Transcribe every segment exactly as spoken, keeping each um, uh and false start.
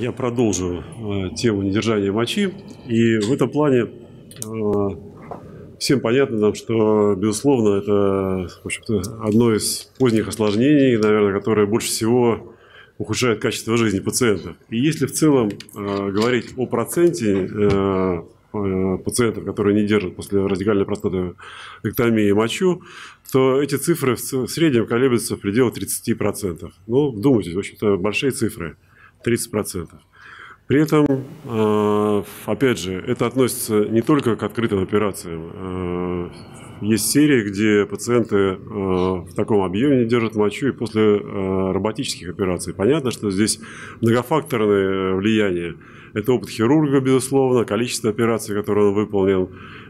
я продолжу э, тему недержания мочи. И в этом плане э, всем понятно нам, что, безусловно, это, в общем-то, одно из поздних осложнений, наверное, которое больше всего ухудшает качество жизни пациентов. И если в целом э, говорить о проценте э, пациентов, которые не держат после радикальной простатовектомии мочу, то эти цифры в среднем колеблются в пределах тридцати процентов. Ну, вдумайтесь, в общем-то, большие цифры, тридцать процентов. При этом, опять же, это относится не только к открытым операциям. Есть серии, где пациенты в таком объеме не держат мочу и после роботических операций. Понятно, что здесь многофакторное влияние. Это опыт хирурга, безусловно, количество операций, которые он выполнил.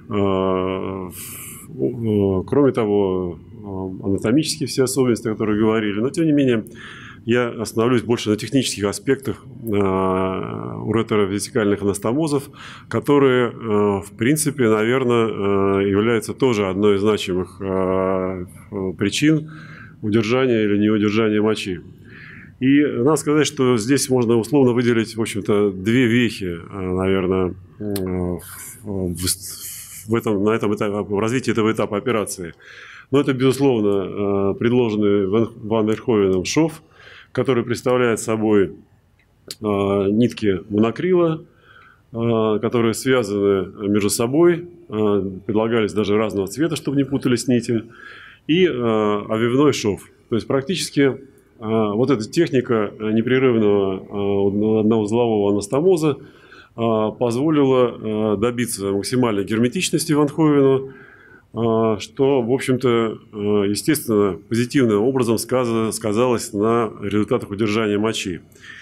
Кроме того, анатомические все особенности, о которых говорили. Но, тем не менее, я остановлюсь больше на технических аспектах уретеровертикальных анастомозов, которые, в принципе, наверное, являются тоже одной из значимых причин удержания или неудержания мочи. И надо сказать, что здесь можно условно выделить, в общем-то, две вехи, наверное, в, этом, на этом этапе, в развитии этого этапа операции. Но это, безусловно, предложенный Ван Верховеном шов, который представляет собой нитки монокрила, которые связаны между собой, предлагались даже разного цвета, чтобы не путались нити, и овивной шов. То есть практически вот эта техника непрерывного одноузлового анастомоза позволила добиться максимальной герметичности Ван Ховену, что, в общем-то, естественно, позитивным образом сказалось на результатах удержания мочи.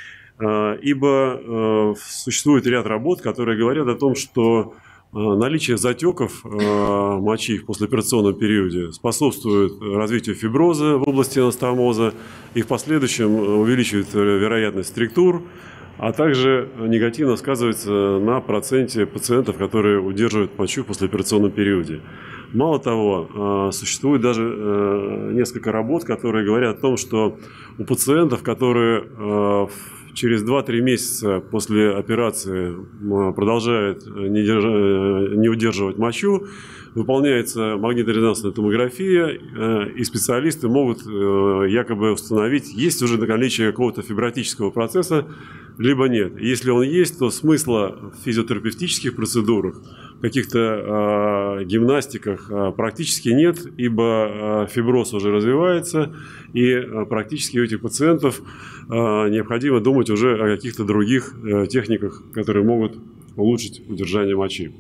Ибо существует ряд работ, которые говорят о том, что наличие затеков мочи в послеоперационном периоде способствует развитию фиброза в области анастомоза и в последующем увеличивает вероятность структур, а также негативно сказывается на проценте пациентов, которые удерживают мочу в послеоперационном периоде. Мало того, существует даже несколько работ, которые говорят о том, что у пациентов, которые через два-три месяца после операции продолжают не, держа, не удерживать мочу, выполняется магнитно-резонансная томография, и специалисты могут якобы установить, есть уже наличие какого-то фибротического процесса, либо нет. Если он есть, то смысла в физиотерапевтических процедурах, каких-то э, гимнастиках э, практически нет, ибо э, фиброз уже развивается, и э, практически у этих пациентов э, необходимо думать уже о каких-то других э, техниках, которые могут улучшить удержание мочи.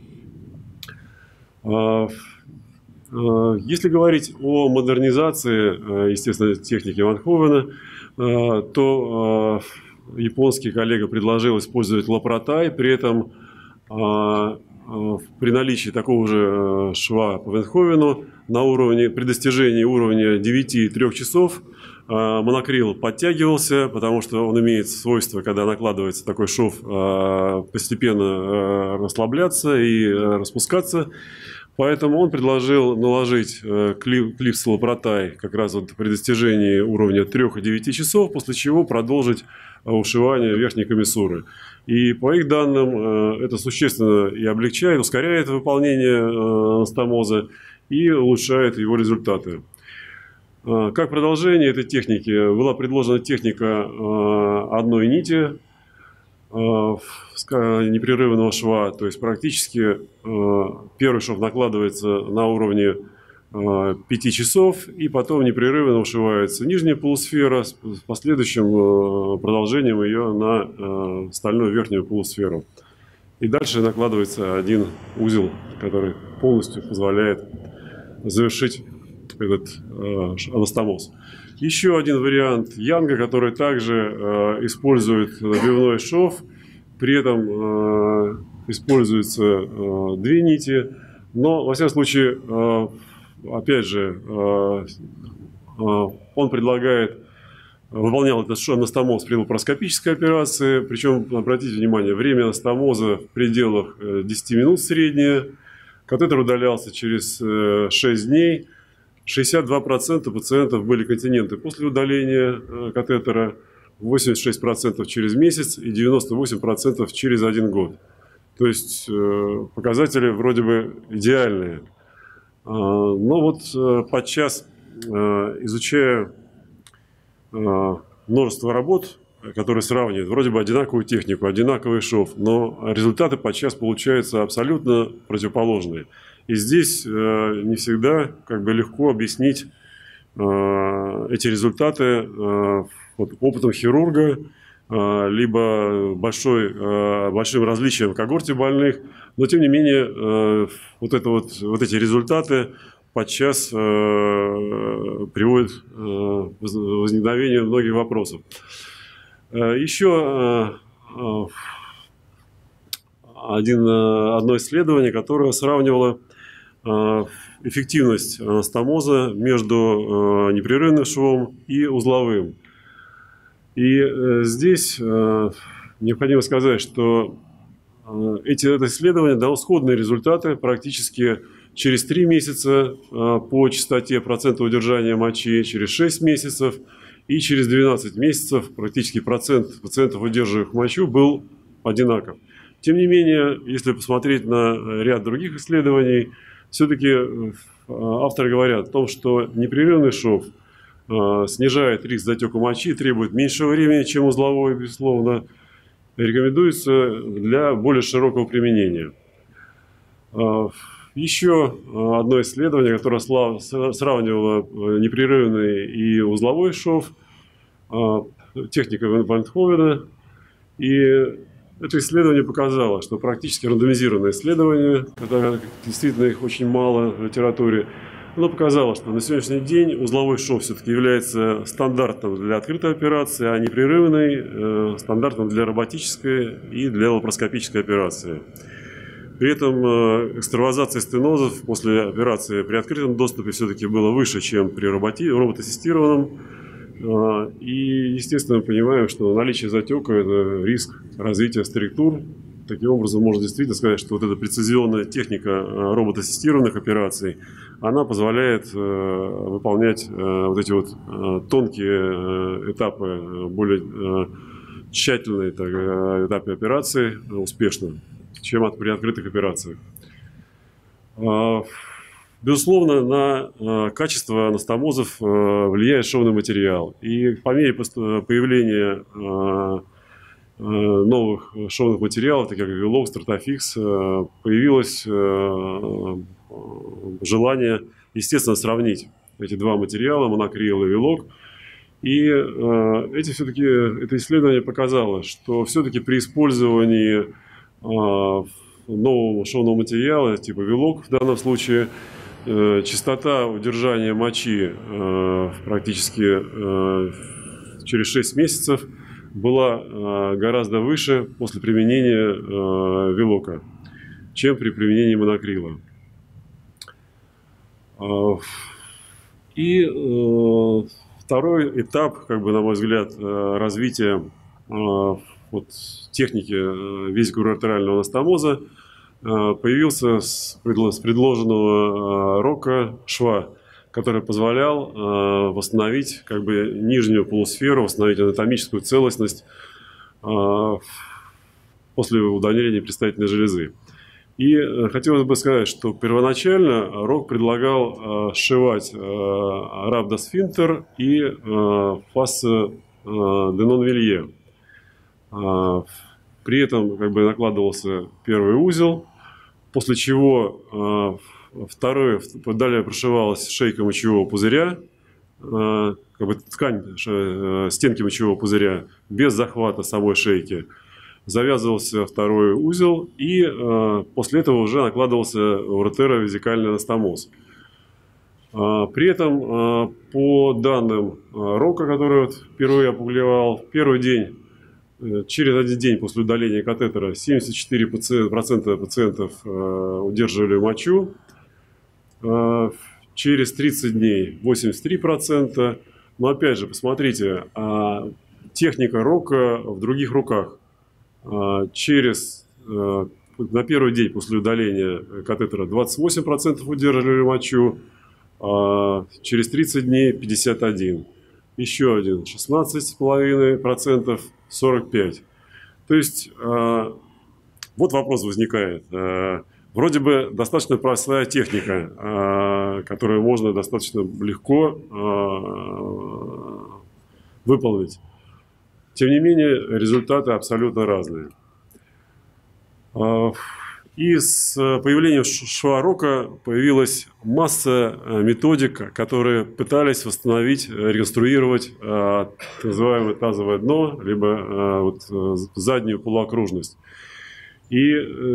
Э, э, если говорить о модернизации, э, естественно, техники Ван Ховена, э, то э, японский коллега предложил использовать лапротай, при этом э, при наличии такого же шва по Ван Ховену на уровне, при достижении уровня девяти-трёх часов монокрил подтягивался, потому что он имеет свойство, когда накладывается такой шов, постепенно расслабляться и распускаться. Поэтому он предложил наложить клипс лапротай как раз вот при достижении уровня трёх-девяти часов, после чего продолжить ушивание верхней комиссуры. И по их данным это существенно и облегчает, ускоряет выполнение анастомоза и улучшает его результаты. Как продолжение этой техники была предложена техника одной нити непрерывного шва, то есть практически первый шов накладывается на уровне пяти часов, и потом непрерывно ушивается нижняя полусфера с последующим продолжением ее на стальную верхнюю полусферу. И дальше накладывается один узел, который полностью позволяет завершить этот анастомоз. Еще один вариант Янга, который также использует обвивной шов, при этом используются две нити, но, во всяком случае, опять же, он предлагает, выполнял этот анастомоз при лапароскопической операции, причем, обратите внимание, время анастомоза в пределах десяти минут среднее, катетер удалялся через шесть дней, шестьдесят два процента пациентов были континенты после удаления катетера, восемьдесят шесть процентов через месяц и девяносто восемь процентов через один год. То есть показатели вроде бы идеальные. Но вот подчас, изучая множество работ, которые сравнивают вроде бы одинаковую технику, одинаковый шов, но результаты подчас получаются абсолютно противоположные. И здесь не всегда как бы легко объяснить эти результаты вот, опытом хирурга, либо большой, большим различием в когорте больных, но тем не менее вот, это вот, вот эти результаты подчас приводят к возникновению многих вопросов. Еще один, одно исследование, которое сравнивало эффективность анастомоза между непрерывным швом и узловым. И здесь необходимо сказать, что эти это исследование дало сходные результаты практически через три месяца по частоте процента удержания мочи, через шесть месяцев и через двенадцать месяцев практически процент пациентов, удерживающих мочу, был одинаков. Тем не менее, если посмотреть на ряд других исследований, все-таки авторы говорят о том, что непрерывный шов снижает риск затека мочи, требует меньшего времени, чем узловой, безусловно, рекомендуется для более широкого применения. Еще одно исследование, которое сравнивало непрерывный и узловой шов, техника Ван Ховена. И это исследование показало, что практически рандомизированное исследование, это действительно их очень мало в литературе, оно показало, что на сегодняшний день узловой шов все-таки является стандартом для открытой операции, а непрерывный э, стандартом для роботической и для лапароскопической операции. При этом э, экстравазация стенозов после операции при открытом доступе все-таки было выше, чем при роботи, роботассистированном. Э, и, естественно, мы понимаем, что наличие затека – это риск развития структур. Таким образом, можно действительно сказать, что вот эта прецизионная техника роботассистированных операций, она позволяет э, выполнять э, вот эти вот э, тонкие э, этапы, более э, тщательные так, э, этапы операции э, успешно, чем от, при открытых операциях. Э, безусловно, на э, качество анастомозов э, влияет шовный материал. И по мере появления э, новых шовных материалов, таких как Vellox, Stratafix, появилось желание, естественно, сравнить эти два материала, монокрил и Vellox. И эти, все-таки, это исследование показало, что все-таки при использовании нового шовного материала, типа Vellox в данном случае, частота удержания мочи практически через шесть месяцев была гораздо выше после применения Vellox, чем при применении монокрила. И второй этап, как бы, на мой взгляд, развития вот, техники везикулоартериального анастомоза появился с предложенного Рока шва, который позволял э, восстановить как бы нижнюю полусферу, восстановить анатомическую целостность э, после удаления предстательной железы. И э, хотелось бы сказать, что первоначально Рок предлагал э, сшивать э, рhabdosфинктер и э, фасце э, де Нонвилье. Э, при этом как бы накладывался первый узел, после чего э, второе, далее прошивалась шейка мочевого пузыря, как бы ткань стенки мочевого пузыря без захвата самой шейки. Завязывался второй узел, и после этого уже накладывался уретеровезикальный анастомоз. При этом, по данным Рока, который вот впервые опубликовал, в первый день, через один день после удаления катетера семьдесят четыре процента пациентов удерживали мочу. Через тридцать дней восемьдесят три процента. Но опять же, посмотрите, техника Рока в других руках. Через, на первый день после удаления катетера двадцать восемь процентов удерживали мочу, через тридцать дней пятьдесят один процент. еще один шестнадцать целых пять десятых процента, сорок пять. То есть вот вопрос возникает. Вроде бы достаточно простая техника, которую можно достаточно легко выполнить. Тем не менее, результаты абсолютно разные. И с появлением шва Рока появилась масса методик, которые пытались восстановить, реконструировать так называемое тазовое дно, либо вот заднюю полуокружность. И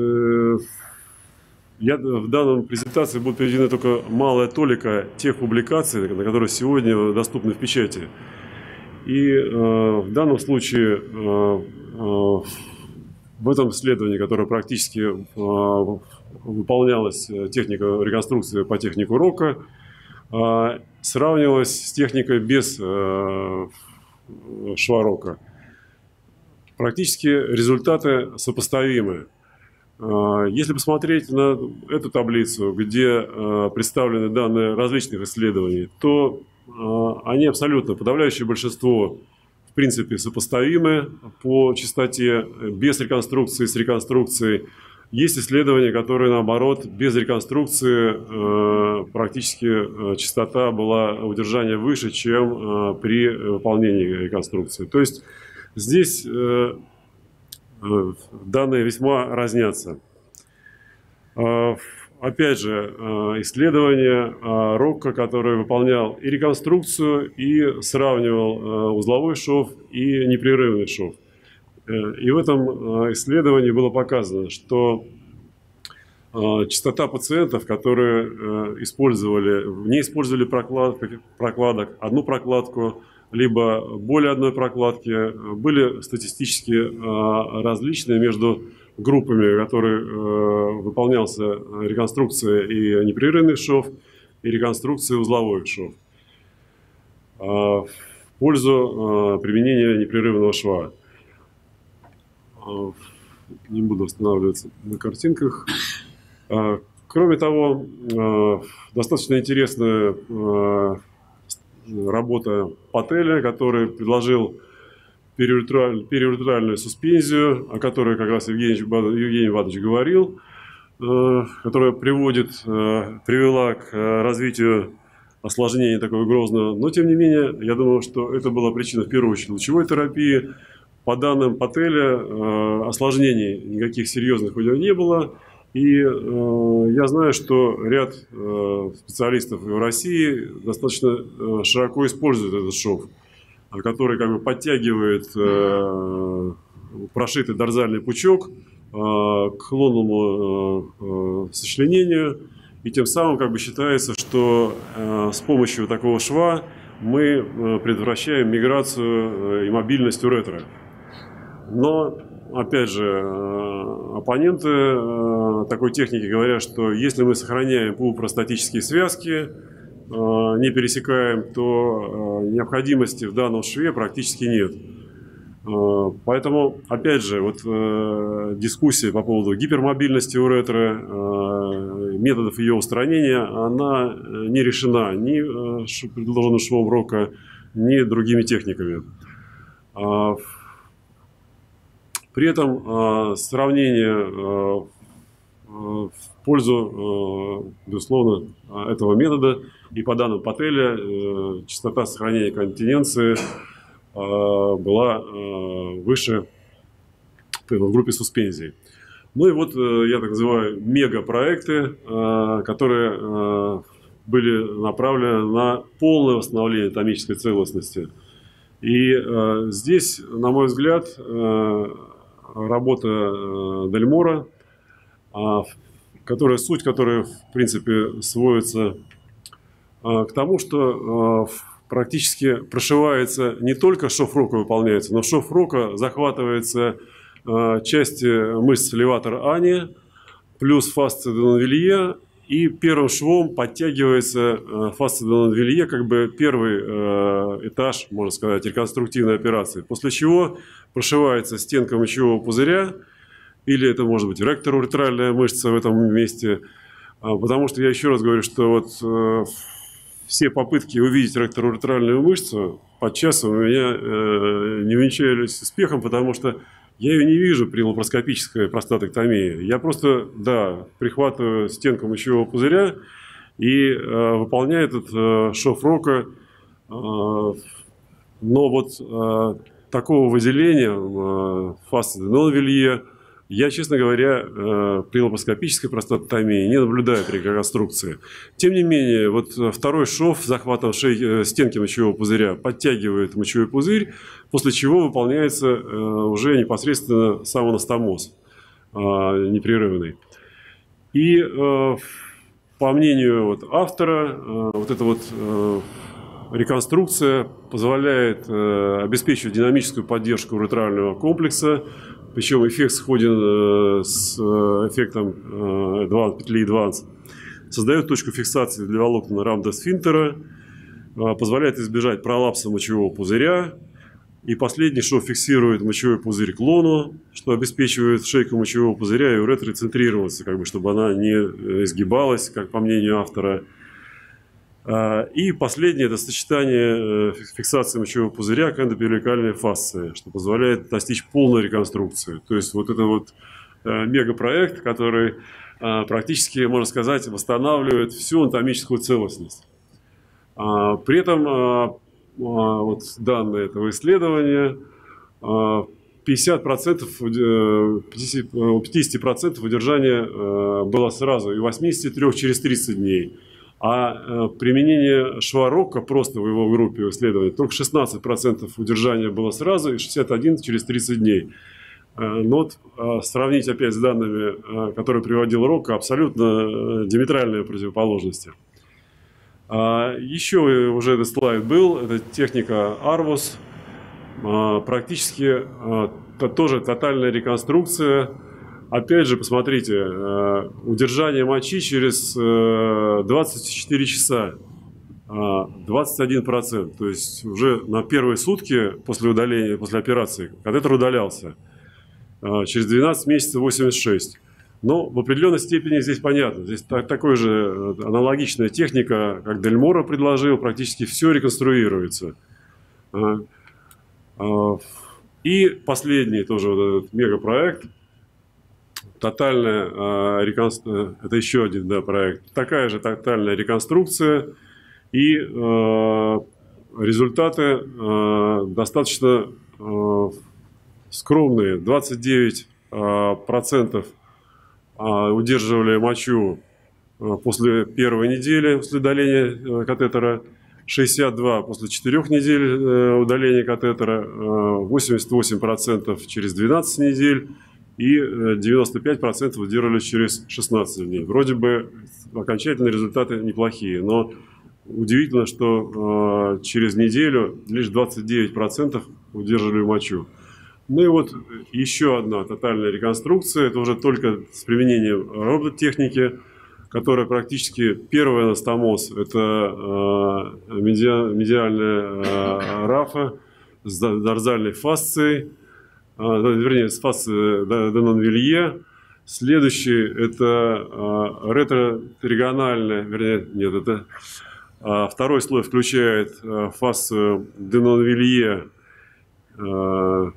я, в данной презентации будет приведена только малая толика тех публикаций, которые сегодня доступны в печати. И э, в данном случае э, э, в этом исследовании, которое практически э, выполнялась техника реконструкции по технику Рока, э, сравнивалась с техникой без э, шва Рока. Практически результаты сопоставимы. Если посмотреть на эту таблицу, где представлены данные различных исследований, то они абсолютно, подавляющее большинство, в принципе, сопоставимы по частоте, без реконструкции, с реконструкцией. Есть исследования, которые, наоборот, без реконструкции практически частота была удержания выше, чем при выполнении реконструкции. То есть здесь данные весьма разнятся. Опять же, исследование Рока, который выполнял и реконструкцию, и сравнивал узловой шов и непрерывный шов. И в этом исследовании было показано, что частота пациентов, которые использовали, не использовали прокладок, прокладок, одну прокладку, либо более одной прокладки, были статистически различны между группами, которые выполнялся реконструкция и непрерывный шов, и реконструкция узловой шов в пользу применения непрерывного шва. Не буду останавливаться на картинках. Кроме того, достаточно интересная работа Пателя, который предложил периуретральную суспензию, о которой как раз Евгений, Евгений Иванович говорил, которая приводит, привела к развитию осложнения такого грозного. Но, тем не менее, я думаю, что это была причина, в первую очередь, лучевой терапии. По данным Пателя, осложнений никаких серьезных у него не было. И э, я знаю, что ряд э, специалистов в России достаточно э, широко используют этот шов, который как бы подтягивает э, прошитый дорзальный пучок э, к лунному э, сочленению. И тем самым как бы считается, что э, с помощью такого шва мы э, предотвращаем миграцию э, и мобильность уретра. Но, опять же, оппоненты такой техники говорят, что если мы сохраняем пулопростатические связки, не пересекаем, то необходимости в данном шве практически нет. Поэтому, опять же, вот дискуссия по поводу гипермобильности уретры, методов ее устранения, она не решена ни предложенным швом Рока, ни другими техниками. При этом э, сравнение э, в пользу, э, безусловно, этого метода и по данным Пателя э, частота сохранения континенции э, была э, выше в группе суспензий. Ну и вот э, я так называю мегапроекты, э, которые э, были направлены на полное восстановление анатомической целостности. И э, здесь, на мой взгляд, э, работа Дельмора, которая, суть которой, в принципе, сводится к тому, что практически прошивается не только шов Рока выполняется, но шов Рока захватывается части мышц элеватора ани, плюс фасция де Нонвилье, и первым швом подтягивается фасция де Нонвилье, как бы первый этаж, можно сказать, реконструктивной операции. После чего прошивается стенка мочевого пузыря, или это может быть ректор-уретральная мышца в этом месте. Потому что я еще раз говорю, что вот все попытки увидеть ректороуретральную мышцу подчас у меня э, не венчались успехом, потому что я ее не вижу при лапароскопической простатэктомии. Я просто, да, прихватываю стенку мочевого пузыря и э, выполняю этот э, шов Рока. Э, но вот э, такого выделения э, фасции Денон-Вилье я, честно говоря, э, при лапароскопической простатэктомии не наблюдаю при реконструкции. Тем не менее, вот второй шов с захватом шеи, э, стенки мочевого пузыря подтягивает мочевой пузырь, после чего выполняется э, уже непосредственно самоанастомоз э, непрерывный. И э, по мнению вот автора, э, вот эта вот э, реконструкция позволяет э, обеспечивать динамическую поддержку уретрального комплекса. Причем эффект сходен э, с э, эффектом э, петли Эдванс. Создает точку фиксации для волокон рамдосфинктера, э, позволяет избежать пролапса мочевого пузыря. И последний шов фиксирует мочевой пузырь к лону, что обеспечивает шейку мочевого пузыря и уретры центрироваться, как бы, чтобы она не изгибалась, как по мнению автора. И последнее – это сочетание фиксации мочевого пузыря к эндопелвикальной фасции, что позволяет достичь полной реконструкции. То есть вот это вот мегапроект, который практически, можно сказать, восстанавливает всю анатомическую целостность. При этом вот данные этого исследования, пятьдесят процентов, пятьдесят процентов удержания было сразу, и восемьдесят три процента через тридцать дней. А применение шва Рока просто в его группе исследований только шестнадцать процентов удержания было сразу и шестьдесят один процент через тридцать дней. Но вот сравнить опять с данными, которые приводил Рока, абсолютно диаметральные противоположности. Еще уже этот слайд был, это техника Арвус. Практически тоже тотальная реконструкция. Опять же, посмотрите, удержание мочи через двадцать четыре часа, двадцать один процент. То есть уже на первые сутки после удаления, после операции, катетер удалялся. Через двенадцать месяцев восемьдесят шесть. Но в определенной степени здесь понятно. Здесь такой же аналогичная техника, как Дель Моро предложил, практически все реконструируется. И последний тоже вот этот мегапроект. Тотальная э, реконструкция, это еще один, да, проект, такая же тотальная реконструкция, и э, результаты э, достаточно э, скромные. двадцать девять процентов э, удерживали мочу э, после первой недели после удаления э, катетера, шестьдесят два процента после четырёх недель э, удаления катетера, э, восемьдесят восемь процентов через двенадцать недель, и девяносто пять процентов удерживали через шестнадцать дней. Вроде бы окончательные результаты неплохие, но удивительно, что э, через неделю лишь двадцать девять процентов удерживали мочу. Ну и вот еще одна тотальная реконструкция, это уже только с применением робототехники, которая практически первый анастомоз, это э, медиа, медиальная э, рафа с дорзальной фасцией, вернее, с фасцией Денон-Вилье. Следующий – это э, ретротригональная, вернее, нет, это э, второй слой включает э, фасцию Денон-Вилье, э,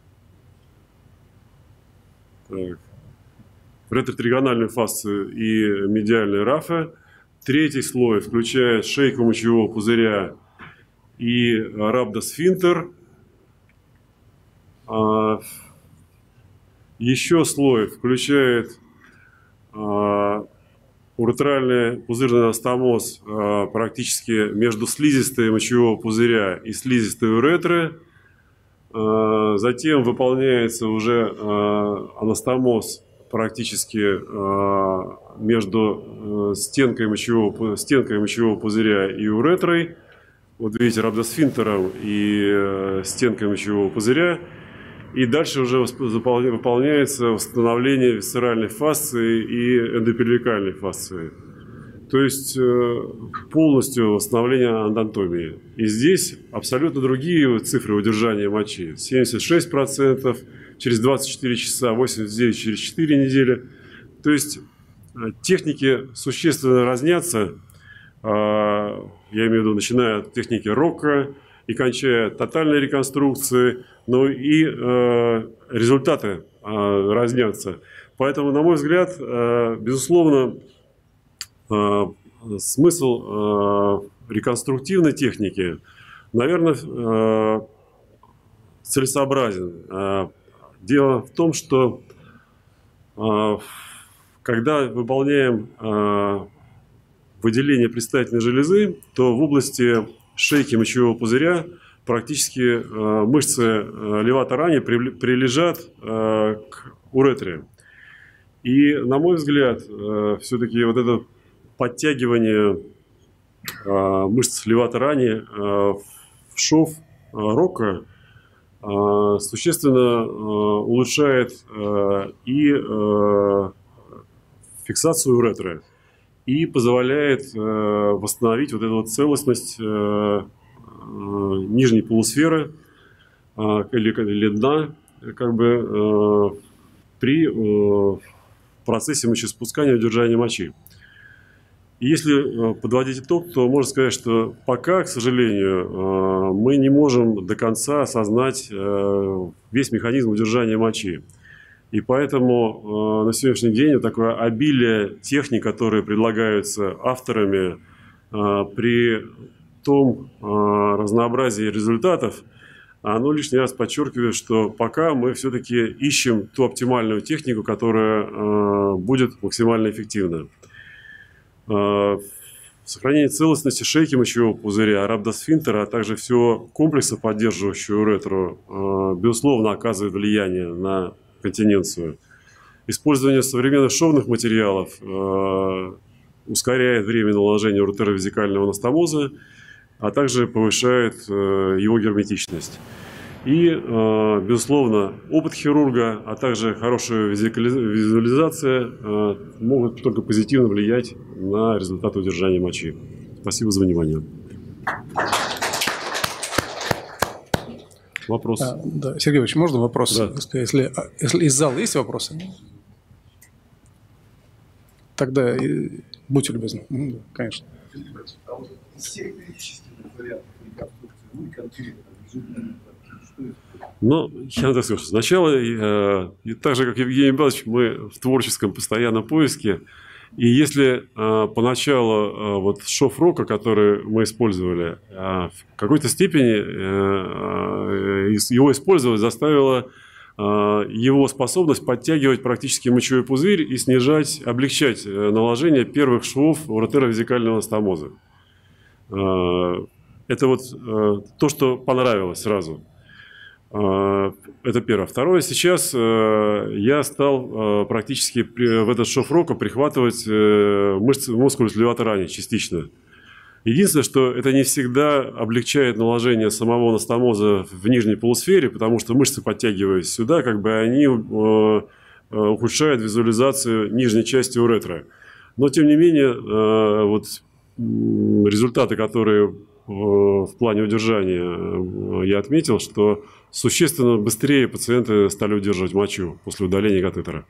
ретротригональную фасцию и медиальные рафы. Третий слой включает шейку мочевого пузыря и рhabдосфинктер. Еще слой включает уретральный пузырный анастомоз практически между слизистой мочевого пузыря и слизистой уретры. Затем выполняется уже анастомоз практически между стенкой мочевого, стенкой мочевого пузыря и уретрой. Вот видите, рhabдосфинктером и стенкой мочевого пузыря. И дальше уже выполняется восстановление висцеральной фасции и эндопельвикальной фасции. То есть полностью восстановление анатомии. И здесь абсолютно другие цифры удержания мочи. семьдесят шесть процентов через двадцать четыре часа, восемьдесят девять процентов через четыре недели. То есть техники существенно разнятся. я имею в виду, начиная от техники рока и кончая тотальной реконструкцией, но и результаты разнятся. Поэтому, на мой взгляд, безусловно, смысл реконструктивной техники, наверное, целесообразен. Дело в том, что когда выполняем выделение предстательной железы, то в области шейки мочевого пузыря практически мышцы левато-рани прилежат к уретре. И, на мой взгляд, все-таки вот это подтягивание мышц левато-рани в шов рока существенно улучшает и фиксацию уретры, и позволяет восстановить вот эту вот целостность нижней полусферы или, или дна, как бы при процессе мочеиспускания и удержания мочи. И если подводить итог, то можно сказать, что пока, к сожалению, мы не можем до конца осознать весь механизм удержания мочи. И поэтому на сегодняшний день вот такое обилие техник, которые предлагаются авторами, при том разнообразии результатов, оно лишний раз подчеркивает, что пока мы все-таки ищем ту оптимальную технику, которая будет максимально эффективна. Сохранение целостности шейки мочевого пузыря, рhabдосфинктера, а также всего комплекса, поддерживающего уретру, безусловно, оказывает влияние на континенцию. Использование современных шовных материалов ускоряет время наложения уретеровизикального анастомоза, а также повышает его герметичность. И, безусловно, опыт хирурга, а также хорошая визуализация могут только позитивно влиять на результаты удержания мочи. Спасибо за внимание. Вопрос? А, да, Сергей Ильич, можно вопрос? Да. Если, если из зала есть вопросы, тогда будьте любезны. Ну, конечно. Из всех перечисленных вариантов реконструкции, вы конкретно результаты. Ну, я так скажу, сначала, э, так же, как Евгений Павлович, мы в творческом постоянном поиске. И если э, поначалу э, вот шов рока, который мы использовали, э, в какой-то степени э, э, его использовать заставило э, его способность подтягивать практически мочевой пузырь и снижать, облегчать наложение первых швов уретеровизикального анастомоза. Э, это вот э, то, что понравилось сразу. Это первое. Второе. Сейчас я стал практически в этот шов рока прихватывать мышцы, мускулус левато-рани частично. Единственное, что это не всегда облегчает наложение самого анастомоза в нижней полусфере, потому что мышцы, подтягиваясь сюда, как бы они ухудшают визуализацию нижней части уретры. Но, тем не менее, вот результаты, которые в плане удержания я отметил, что существенно быстрее пациенты стали удерживать мочу после удаления катетера.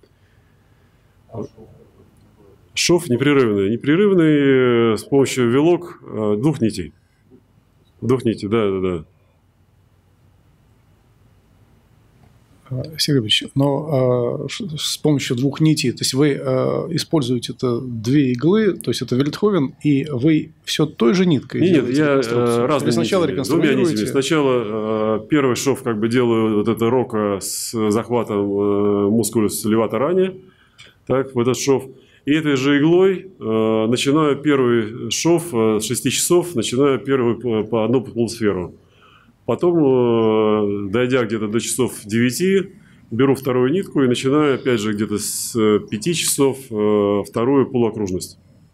Шов непрерывный. Непрерывный с помощью вилок двух нитей. Двух нитей, да, да, да. Сергей Ильич, но э, с помощью двух нитей, то есть вы э, используете это две иглы, то есть это Вельтховен, и вы все той же ниткой Нет, делаете я реконструкцию? разными сначала нитями, двумя нитями. Сначала э, первый шов как бы делаю вот это рока с захватом э, мускулус левато-рани, так, в этот шов. И этой же иглой э, начинаю первый шов э, с шести часов, начинаю первую по, по одну полусферу. Потом, дойдя где-то до часов девяти, беру вторую нитку и начинаю, опять же, где-то с пяти часов вторую полуокружность.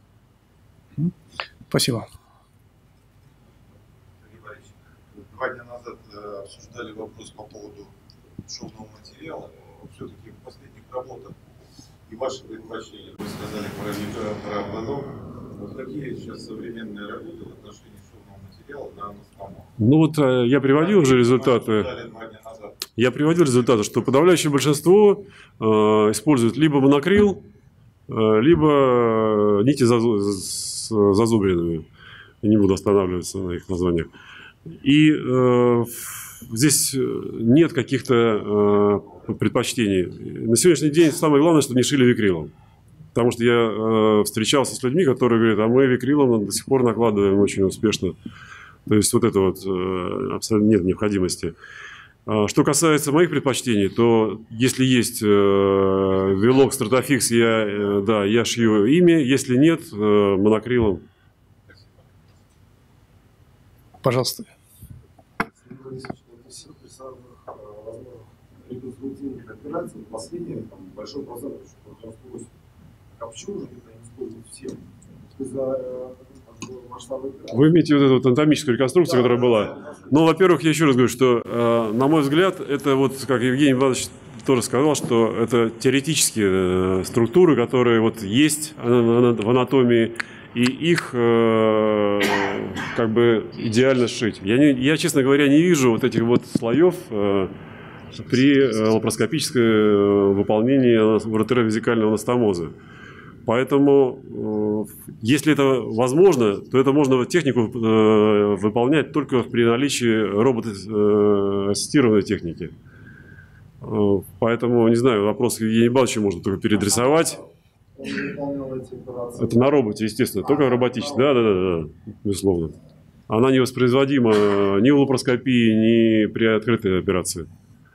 Спасибо. Два дня назад обсуждали вопрос по поводу шовного материала. Все-таки в последних работах и ваши предпочтения, вы сказали про, про ободок. Вот какие сейчас современные работы в отношении шовного материала на анастомоз? Ну вот я приводил уже результаты. Я приводил результаты, что подавляющее большинство э, использует либо монокрил, э, либо нити с зазубринами. Я не буду останавливаться на их названиях. И э, здесь нет каких-то э, предпочтений. На сегодняшний день самое главное, чтобы не шили викрилом. Потому что я э, встречался с людьми, которые говорят, а мы викрилом до сих пор накладываем очень успешно. То есть вот это вот э, абсолютно нет необходимости. А что касается моих предпочтений, то если есть э, Velox, Stratafix, я, э, да, я шью ими. Если нет, э, монокрилом. Пожалуйста. Реконструктивных операций последние там, большой процент, а почему же это не используют всем? Из-за масштаба операции. Вы имеете вот эту вот анатомическую реконструкцию, да, которая была? Ну, во-первых, я еще раз говорю, что, э, на мой взгляд, это вот, как Евгений Иванович тоже сказал, что это теоретические э, структуры, которые вот есть в анатомии, и их э, как бы идеально сшить. Я, не, я, честно говоря, не вижу вот этих вот слоев э, при лапароскопическом выполнении уретеровизикального анастомоза. Поэтому, если это возможно, то это можно технику выполнять только при наличии робот-ассистированной техники. Поэтому, не знаю, вопрос Евгения Ивановича можно только переадресовать. Это на роботе, естественно, только роботически. Да, да, да, да, безусловно. Она не воспроизводима ни в лапароскопии, ни при открытой операции.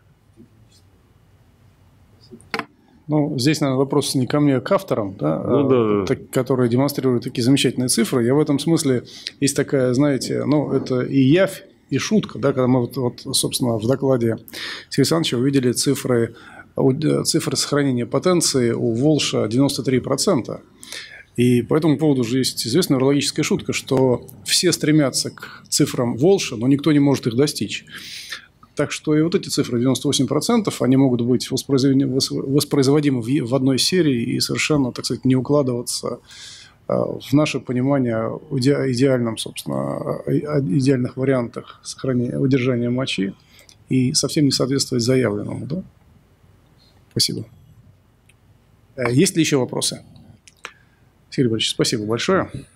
Ну, здесь, наверное, вопрос не ко мне, а к авторам, да, ну, да, так, которые демонстрируют такие замечательные цифры. Я в этом смысле, есть такая, знаете, ну, это и явь, и шутка, да, когда мы, вот, вот, собственно, в докладе Сергея Александровича увидели цифры, цифры сохранения потенции у Волша девяносто три процента. И по этому поводу уже есть известная урологическая шутка, что все стремятся к цифрам Волша, но никто не может их достичь. Так что и вот эти цифры девяносто восемь процентов, они могут быть воспроизводимы в одной серии и совершенно, так сказать, не укладываться в наше понимание идеальном, собственно, идеальных вариантах сохранения, удержания мочи и совсем не соответствовать заявленному. Да? Спасибо. Есть ли еще вопросы? Сергей Борисович, спасибо большое.